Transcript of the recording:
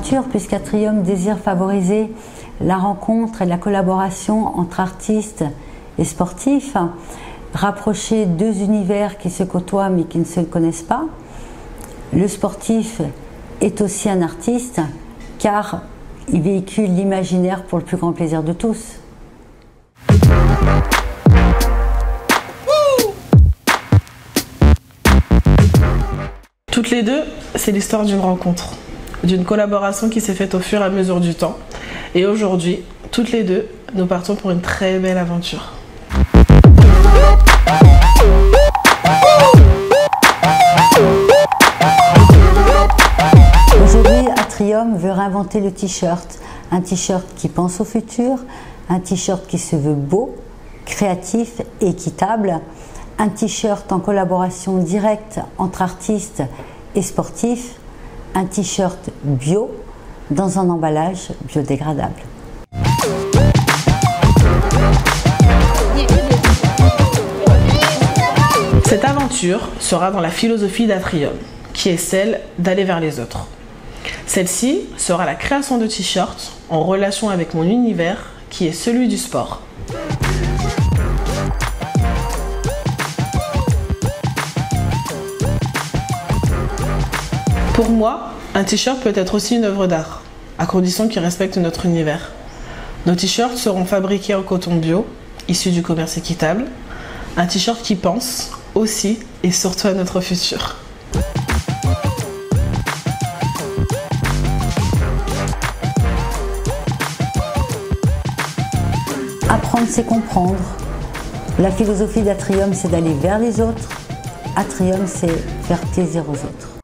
aventure puisqu'Atrium désire favoriser la rencontre et la collaboration entre artistes et sportifs, rapprocher deux univers qui se côtoient mais qui ne se connaissent pas. Le sportif est aussi un artiste car il véhicule l'imaginaire pour le plus grand plaisir de tous. Toutes les deux, c'est l'histoire d'une rencontre, d'une collaboration qui s'est faite au fur et à mesure du temps. Et aujourd'hui, toutes les deux, nous partons pour une très belle aventure. Aujourd'hui, Atrium veut réinventer le t-shirt. Un t-shirt qui pense au futur, un t-shirt qui se veut beau, créatif et équitable, un t-shirt en collaboration directe entre artistes et sportifs, un t-shirt bio dans un emballage biodégradable. Cette aventure sera dans la philosophie d'Atrium, qui est celle d'aller vers les autres. Celle-ci sera la création de t-shirts en relation avec mon univers, qui est celui du sport. Pour moi, un t-shirt peut être aussi une œuvre d'art, à condition qu'il respecte notre univers. Nos t-shirts seront fabriqués en coton bio, issu du commerce équitable. Un t-shirt qui pense aussi et surtout à notre futur. Apprendre, c'est comprendre. La philosophie d'Atrium, c'est d'aller vers les autres. Atrium, c'est faire plaisir aux autres.